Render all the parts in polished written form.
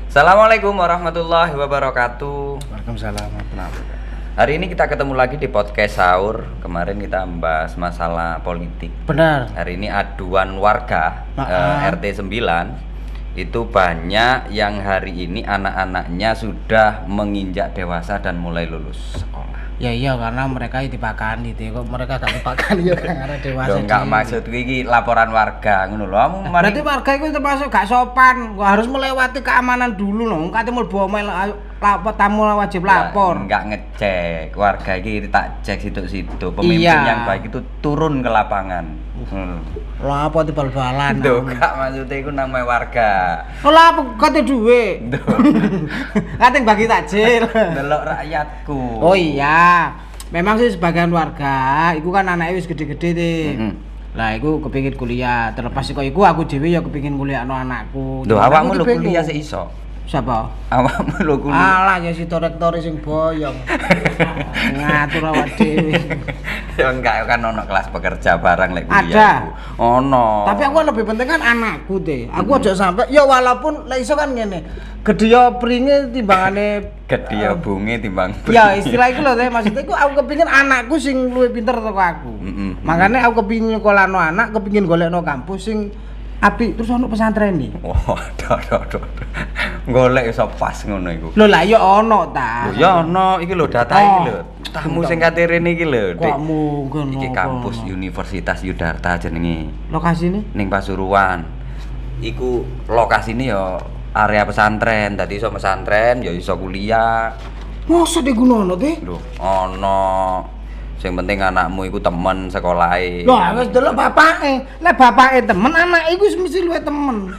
Assalamualaikum warahmatullahi wabarakatuh. Waalaikumsalam warahmatullahi wabarakatuh. Hari ini kita ketemu lagi di podcast sahur. Kemarin kita membahas masalah politik. Benar. Hari ini aduan warga RT 9 itu banyak yang hari ini anak-anaknya sudah menginjak dewasa dan mulai lulus sekolah. Ya iya karena mereka dipakani kok mereka gak dipakani ya karena dewasa. Enggak maksud iki laporan warga ngono lho. Berarti warga itu termasuk gak sopan. Harus melewati keamanan dulu loh. Kate mlebu omah tamu wajib lapor. Enggak ngecek. Warga iki tak cek situ-situ. Pemimpin yang baik itu turun ke lapangan. Lah apa dibal-balan. Lho, gak maksudnya iku namanya warga. Lah apa kate duwe? Kate bagi takjil. Delok rakyatku. Oh iya. Memang sih sebagian warga iku kan anaknya wis gede-gede deh. Lah iku kepengin kuliah. Terlepas kok iku aku dhewe ya kepengin kuliahno anakku. Lho awakmu lho kuliah sik iso. Siapa? Awakmu lho kuliah. Alah ya si rektor sing boyong. Ngatur awak dhewe. Ya enggak kan ono kelas pekerja barang lek kuliah. Ada. Ono. Tapi aku lebih penting kan anakku deh. Aku aja sampai ya walaupun lek iso kan ngene. Gedya pringe timbangane gedya bunge timbang. Ya istilah iku lho teh maksudnya aku kepengin anakku sing luwih pinter saka aku. Makanya aku kepengin nyekolahno anak, kepengin golekno kampus sing apik terus ono pesantren iki. Wah, aduh. Golek iso pas ngono iku. Lho lah ya ono ta. Lho ya ono iki lho data iki lho. Tamu sing kate rene iki lho. Kok mungkin iki kampus Universitas Yudharta jenenge. Lokasine ning Pasuruan. Iku lokasine ya area pesantren. Dadi iso pesantren ya iso kuliah. Mosok digunono teh? Lho, ono. Sing penting anakmu iku temen sekolahe. Lah wis delok bapake. Lek bapake temen, anake iku mesti luwih temen.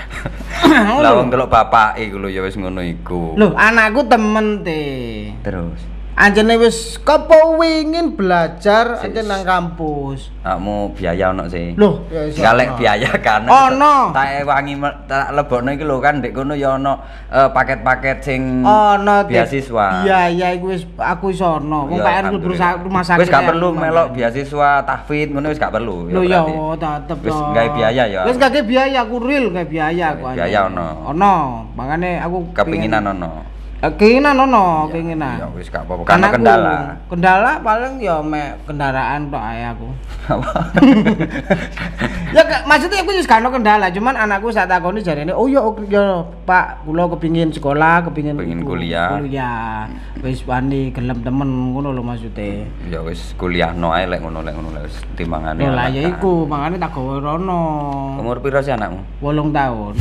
Lah wong delok bapake iku lho ya wis ngono iku. Lho, anakku temen teh. Terus Anjene wis kepengin belajar anjen nang kampus. Kamu biaya ono sih. Loh, ya iso. Galek biaya kan. Ono. Tak wangi tak lebokno iki lho kan ndek kono ya ono paket-paket sing ono beasiswa. Iya iku wis aku iso ono. Wong PR rumah sakit. Wis gak perlu melok beasiswa tahfidz ngono wis gak perlu. Lho ya tetep wis gawe biaya ya. Wis gawe biaya aku real gawe biaya aku. Biaya ono. Ono, makane aku kepinginan ono. Keinginan ono, keinginan. Ya wis gak apa-apa. Karena kendala. Kendala paling ya mek kendaraan tok ae aku. Ya maksudnya aku wis gak ono kendala, cuman anakku sak takoni jarene, "Oh ya Pak, kula kepingin sekolah, kepingin kuliah." Wis wani gelem temen ngono lho maksude. Ya wis kuliahno ae lek ngono wis timbangane. Lah ya iku, makane tak gawe rono. Umur pira sih anakmu? 8 tahun.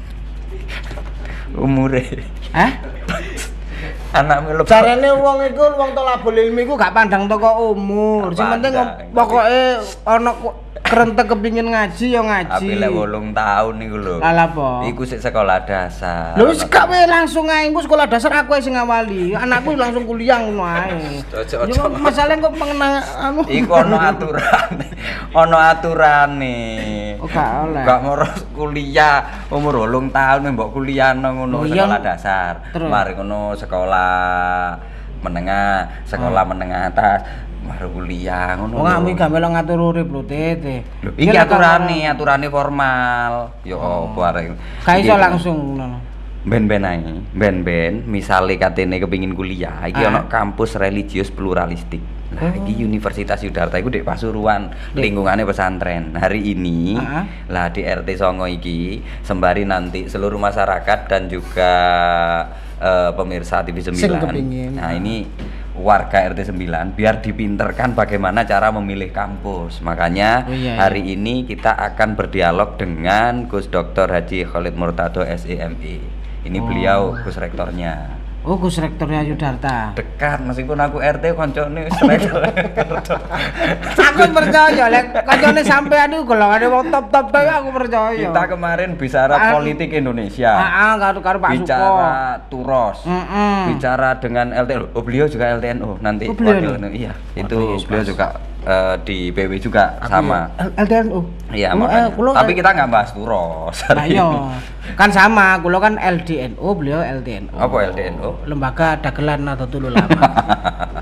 Umure. Hah? Anakmu lebih. Carane wong iku wong tolabul ilmi iku gak pandang toko umur. Sing penting pokoke ana kerentek kepingin ngaji ya ngaji. Tapi lek 8 tahun niku lho. Lah apa? Iku sik sekolah dasar. Lho wis gak wae langsung ae iku sekolah dasar aku sing ngawali. Anakku langsung kuliah ngono ae. Yo masalah kok mengenang anu. Iku ono aturane. Ono aturane. Oh gak oleh. Gak moro kuliah umur 8 tahun mbok kuliahno ngono sekolah dasar. Mari ngono sekolah menengah, sekolah menengah atas. Baru kuliah ngono. Wong aku gak melu ngatur urip lho, Tete. Iki aturane formal. Yo opo arek. Gak iso langsung ngono. Ben-ben ae. Ben-ben misale katene kepengin kuliah, iki ana kampus religius pluralistik. Nah, iki Universitas Yudharta iku di Pasuruan, lingkungannya pesantren. Hari ini lah di RT Songo iki sembari nanti seluruh masyarakat dan juga pemirsa TV 9. Nah, ini warga RT 9 biar dipinterkan bagaimana cara memilih kampus. Makanya hari ini kita akan berdialog dengan Gus Dr. Haji Khalid Murtado SEME. Ini beliau Gus Rektornya. Oh, Gus Rektornya Yudharta. Dekat meskipun aku RT koncone wis rektor. Aku percaya lek koncone sampean iku golongane wong top-top tapi aku percaya. Kita kemarin bicara politik Indonesia. Karo Pak Suko. Bicara Turos. Bicara dengan LTNO. Oh, beliau juga LTNO nanti wakil. Iya, itu beliau juga di PW juga sama. LTNO. Iya, makanya. Tapi kita nggak bahas Turos. Nah, iya. Kan sama, kulo kan LDNO, beliau LTNO. Apa LDNO? Lembaga Dagelan Nahdlatul Ulama. Saya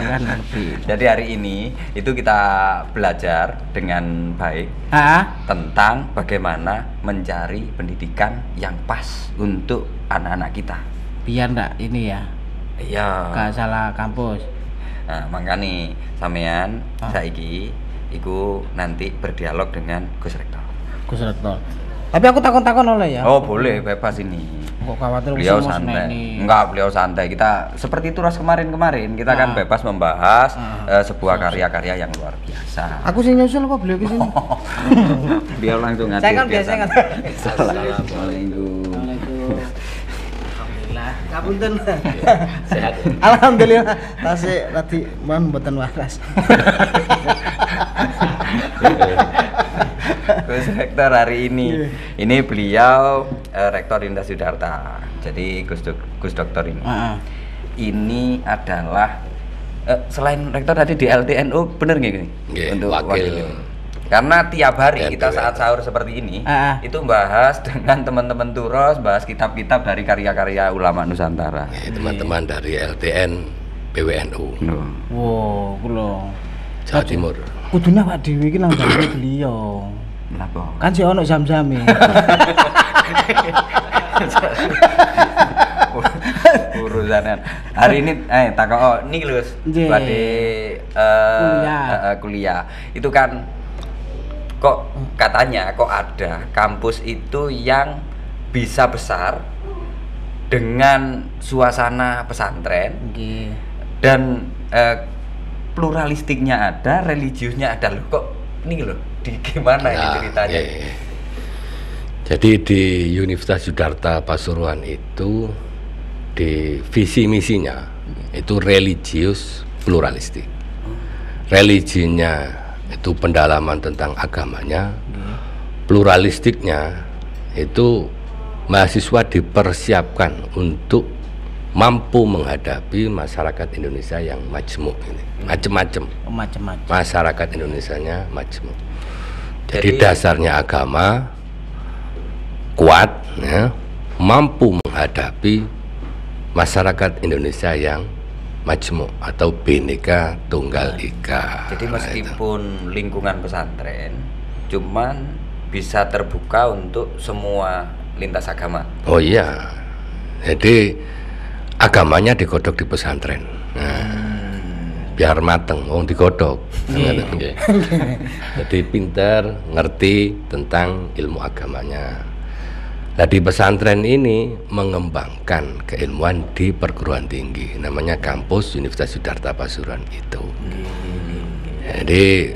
kan ngerti. Jadi hari ini itu kita belajar dengan baik tentang bagaimana mencari pendidikan yang pas untuk anak-anak kita. Biar ndak ini ya. Iya. Gak salah kampus. Nah, makanya sampean saiki iku nanti berdialog dengan Gus Rektor. Gus Rektor. Tapi aku takon-takon oleh ya. Oh, boleh, bebas ini. Kok khawatir beliau santai. Enggak, beliau santai. Kita seperti Turas kemarin kita kan bebas membahas sebuah karya-karya yang luar biasa. Aku sih nyusul kok beliau ke sini. Beliau langsung hadir. Saya kan biasa kan. Assalamualaikum. Alhamdulillah. Ngapunten. Sehat. Alhamdulillah. Tasik tadi mohon mboten waras. Gus Rektor hari ini beliau Rektor Indah Sidarta. Jadi Gus Doktor ini adalah selain Rektor tadi di LTNU, bener nggak gini? Untuk wakil. Karena tiap hari kita saat sahur seperti ini itu bahas dengan teman-teman Turos, bahas kitab-kitab dari karya-karya ulama Nusantara. Teman-teman dari LTN PWNU. Wow, kulo Jawa Timur. Kudunya Pak Dewi iki nang daleme beliau. Kenapa? Kan sih ono jam-jame. Urusanan. Hari ini takok niki lho, badhe kuliah. Itu kan kok katanya kok ada kampus itu yang bisa besar dengan suasana pesantren. Dan pluralistiknya ada, religiusnya ada. Loh kok ini loh, di gimana ini ceritanya? Jadi di Universitas Sidarta Pasuruan itu di visi misinya itu religius pluralistik. Religinya itu pendalaman tentang agamanya, pluralistiknya itu mahasiswa dipersiapkan untuk mampu menghadapi masyarakat Indonesia yang majemuk ini, macam-macam. Masyarakat Indonesianya majemuk. Jadi dasarnya agama kuat, ya, mampu menghadapi masyarakat Indonesia yang majemuk atau Bhinneka Tunggal Ika. Jadi meskipun lingkungan pesantren, cuman bisa terbuka untuk semua lintas agama. Oh iya, jadi agamanya digodok di pesantren. Biar mateng, digodok. Jadi pinter, ngerti tentang ilmu agamanya. Nah di pesantren ini mengembangkan keilmuan di perguruan tinggi, namanya kampus Universitas Sidarta Pasuruan itu. Jadi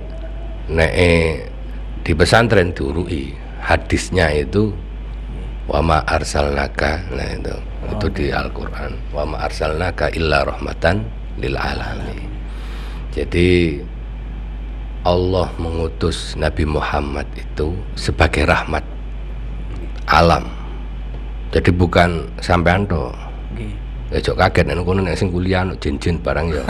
di pesantren diurui hadisnya itu wama arsalnaka, nah itu di Al-Quran, wama arsalnaka illa rahmatan lil alamin. Jadi Allah mengutus Nabi Muhammad itu sebagai rahmat alam. Jadi bukan sampean to. Ya jok kaget nek kono nek sing kuliah jin-jin barang ya.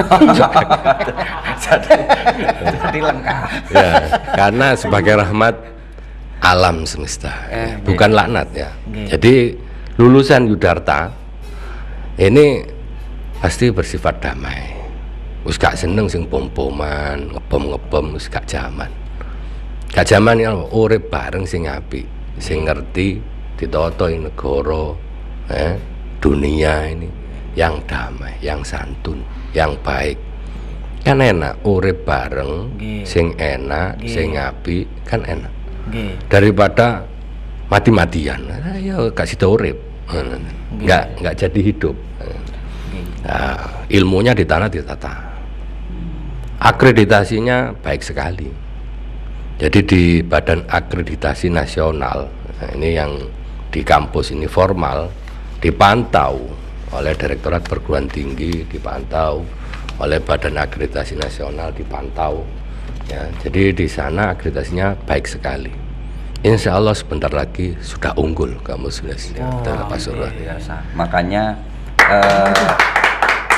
Jadi lengkap. Ya, karena sebagai rahmat alam semesta, bukan laknat ya. Jadi lulusan Yudarta ini pasti bersifat damai. Wis gak seneng sing pom-poman, ngebom wis gak jaman. Gak jaman ya urip bareng sing apik, sing ngerti ditata ing negara, dunia ini yang damai, yang santun, yang baik. Kan enak urip bareng, sing enak, sing apik, kan enak. Daripada mati-matian, ya gak sida urip, nggak jadi hidup. Nah, ilmunya di tanah ditata, akreditasinya baik sekali. Jadi di Badan Akreditasi Nasional, nah ini yang di kampus ini formal, dipantau oleh Direktorat Perguruan Tinggi, dipantau oleh Badan Akreditasi Nasional, dipantau. Ya, jadi di sana akreditasinya baik sekali. Insya Allah sebentar lagi sudah unggul kampus Universitas Pasuruan. Makanya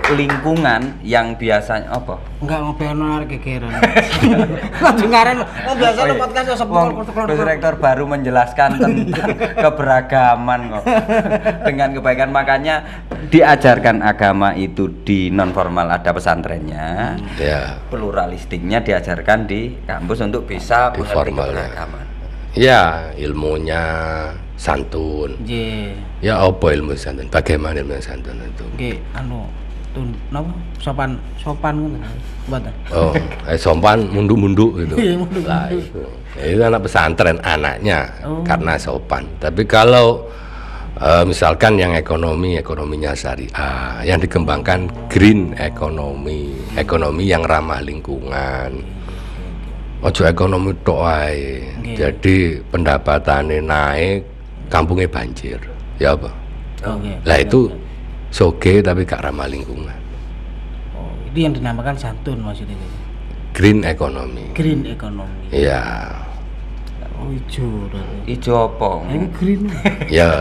lingkungan yang biasanya apa? Enggak ngobrol arek kegeran. Dengaran biasanya podcast Gus Rektor baru menjelaskan tentang keberagaman kok. Dengan kebaikan, makanya diajarkan agama itu di non formal, ada pesantrennya. Ya. Pluralistiknya diajarkan di kampus untuk bisa Di mengerti formalnya. keberagaman. Ya, ilmunya santun. Nggih. Ya apa ilmu santun? Bagaimana ilmu santun itu? Nggih, anu napa sopan ngono. Mboten. Oh, sopan mundu-mundu gitu. Iya, mundu-mundu. Lah itu anak pesantren anaknya Oh. karena sopan. Tapi kalau misalkan yang ekonominya syariah, yang dikembangkan green ekonomi yang ramah lingkungan. Ojo ekonomi tok ae. Jadi pendapatannya naik, kampungnya banjir. Ya apa? Oke. Lah itu soge tapi gak ramah lingkungan. Oh, itu yang dinamakan santun maksudnya. Green economy. Green economy. Iya. Oh, ijo berarti. Ijo apa? Ini green. Ya,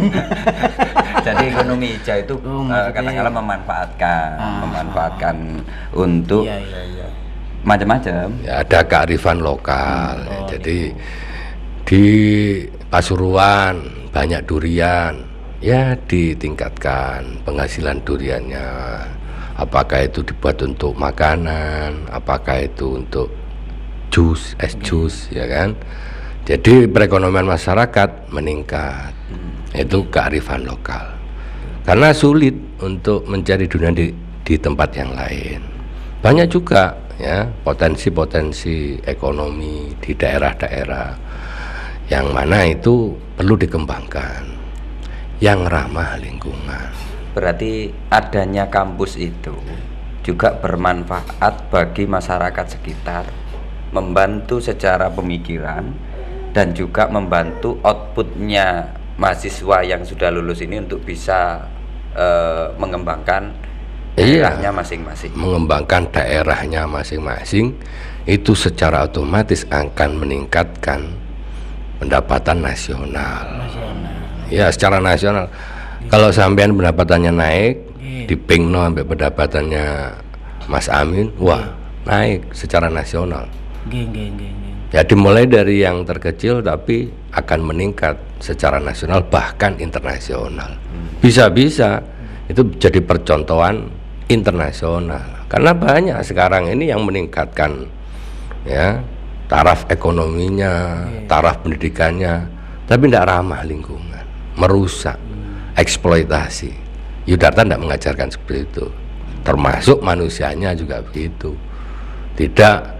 Jadi ekonomi hijau itu Oh, maksudnya- katakanlah memanfaatkan untuk Iya. macam-macam. ya ada kearifan lokal. Jadi di Pasuruan banyak durian, ya ditingkatkan penghasilan duriannya. Apakah itu dibuat untuk makanan, apakah itu untuk jus, es jus, ya kan? Jadi perekonomian masyarakat meningkat. Itu kearifan lokal. Karena sulit untuk mencari durian di tempat yang lain. Banyak juga ya potensi-potensi ekonomi di daerah-daerah yang mana itu perlu dikembangkan, yang ramah lingkungan. Berarti adanya kampus itu juga bermanfaat bagi masyarakat sekitar, membantu secara pemikiran dan juga membantu outputnya mahasiswa yang sudah lulus ini untuk bisa mengembangkan daerahnya masing-masing. Mengembangkan daerahnya masing-masing itu secara otomatis akan meningkatkan pendapatan nasional. Ya, secara nasional. Kalau sampean pendapatannya naik, dipingno sampai pendapatannya Mas Amin, wah, naik secara nasional. Nggih. Ya dimulai dari yang terkecil tapi akan meningkat secara nasional bahkan internasional. Bisa-bisa itu jadi percontohan internasional. Karena banyak sekarang ini yang meningkatkan ya taraf ekonominya, taraf pendidikannya, tapi tidak ramah lingkungan, merusak, eksploitasi. Yudharta tidak mengajarkan seperti itu. Termasuk manusianya juga begitu. Tidak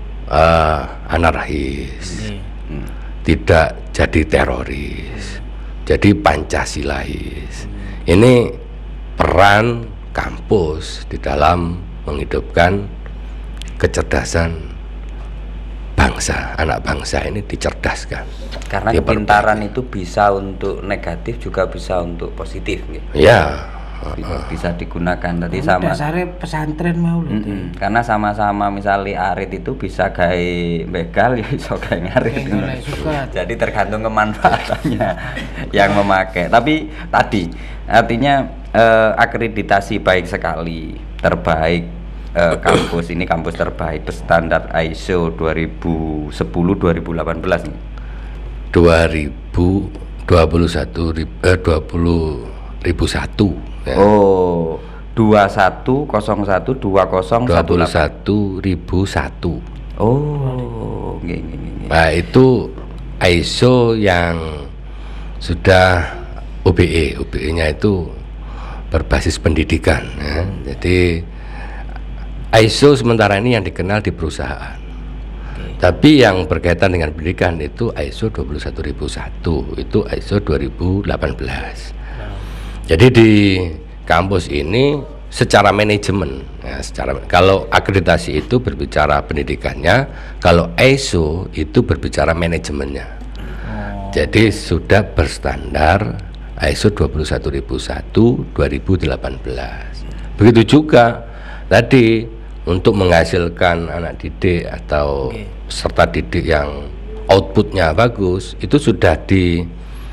anarkis, tidak jadi teroris, jadi Pancasilais. Ini peran kampus di dalam menghidupkan kecerdasan bangsa, anak bangsa ini dicerdaskan. Karena kepintaran itu bisa untuk negatif juga bisa untuk positif gitu. Ya, bisa digunakan tadi sama. Dasarnya pesantren mau lho. Karena sama-sama misalnya arit itu bisa gawe begal ya iso gawe ngarit. Jadi tergantung kemanfaatannya yang memakai. Tapi tadi artinya akreditasi baik sekali, terbaik kampus ini kampus terbaik berstandar ISO 2010-2018 nih. 2001 ya. Oh, 21012018. Oh, nggih. Nah, itu ISO yang sudah OBE-nya itu berbasis pendidikan ya. Jadi ISO sementara ini yang dikenal di perusahaan. Tapi yang berkaitan dengan pendidikan itu ISO 21001, itu ISO 2018. Jadi di kampus ini secara manajemen, ya, kalau akreditasi itu berbicara pendidikannya, kalau ISO itu berbicara manajemennya. Jadi sudah berstandar ISO 21001 2018. Begitu juga tadi untuk menghasilkan anak didik atau peserta didik yang outputnya bagus, itu sudah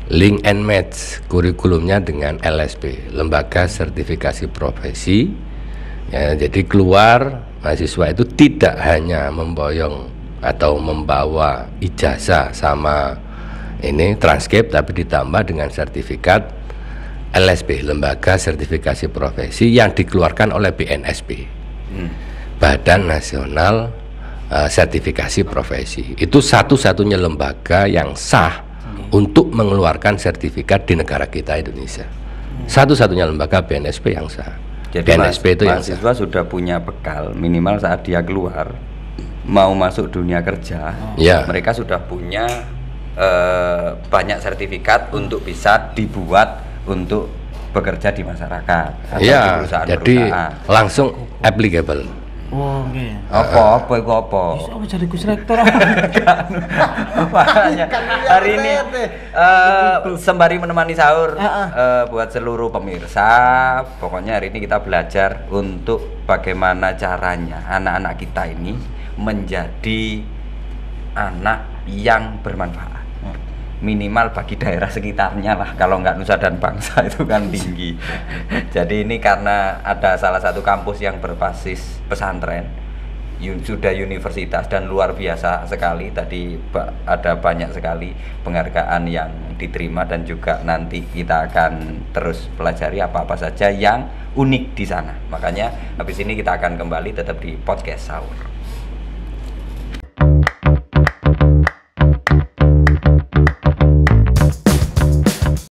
link and match kurikulumnya dengan LSP, Lembaga Sertifikasi Profesi. Ya, jadi keluar mahasiswa itu tidak hanya memboyong atau membawa ijazah sama ini transkrip, tapi ditambah dengan sertifikat LSP, Lembaga Sertifikasi Profesi, yang dikeluarkan oleh BNSP, Badan Nasional Sertifikasi Profesi. Itu satu-satunya lembaga yang sah untuk mengeluarkan sertifikat di negara kita Indonesia. Satu-satunya lembaga BNSP yang sah. Jadi BNSP itu yang mahasiswa sudah punya bekal minimal saat dia keluar mau masuk dunia kerja, mereka sudah punya banyak sertifikat untuk bisa dibuat untuk bekerja di masyarakat atau di perusahaan-perusahaan. Jadi langsung applicable. Oh, nggih. Apa iku apa? Iso jadi Gus Rektor. Makanya hari ini sembari menemani sahur buat seluruh pemirsa, pokoknya hari ini kita belajar untuk bagaimana caranya anak-anak kita ini menjadi anak yang bermanfaat. Minimal bagi daerah sekitarnya lah, kalau nggak nusa dan bangsa itu kan tinggi. Jadi ini karena ada salah satu kampus yang berbasis pesantren, sudah universitas dan luar biasa sekali. Tadi ada banyak sekali penghargaan yang diterima dan juga nanti kita akan terus pelajari apa-apa saja yang unik di sana. Makanya habis ini kita akan kembali tetap di podcast sahur.